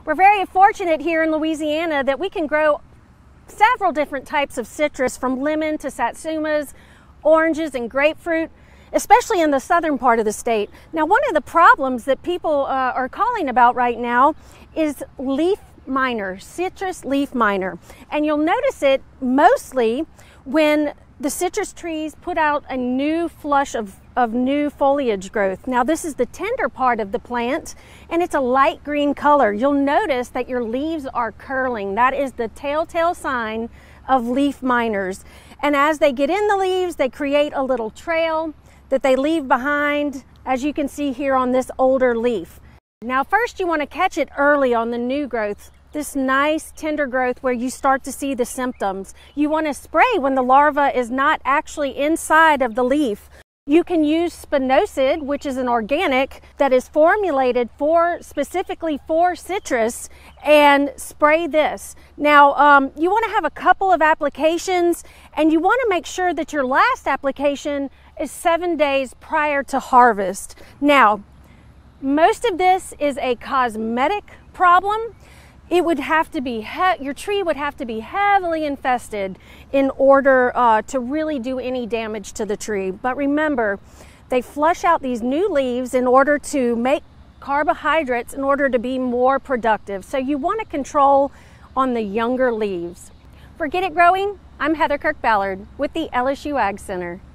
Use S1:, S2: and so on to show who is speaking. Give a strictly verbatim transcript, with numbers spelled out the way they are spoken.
S1: We're very fortunate here in Louisiana that we can grow several different types of citrus, from lemon to satsumas, oranges and grapefruit, especially in the southern part of the state. Now, one of the problems that people uh, are calling about right now is leaf miner, citrus leaf miner. And you'll notice it mostly when the citrus trees put out a new flush of, of new foliage growth. Now, this is the tender part of the plant, and it's a light green color. You'll notice that your leaves are curling. That is the telltale sign of leaf miners. And as they get in the leaves, they create a little trail that they leave behind, as you can see here on this older leaf. Now, first you want to catch it early on the new growth, this nice tender growth where you start to see the symptoms. You want to spray when the larva is not actually inside of the leaf. You can use spinosad, which is an organic that is formulated for specifically for citrus, and spray this. Now, um, you want to have a couple of applications, and you want to make sure that your last application is seven days prior to harvest. Now, most of this is a cosmetic problem. It would have to be, he your tree would have to be heavily infested in order uh, to really do any damage to the tree. But remember, they flush out these new leaves in order to make carbohydrates in order to be more productive. So you want to control on the younger leaves. For Get It Growing, I'm Heather Kirk-Ballard with the L S U Ag Center.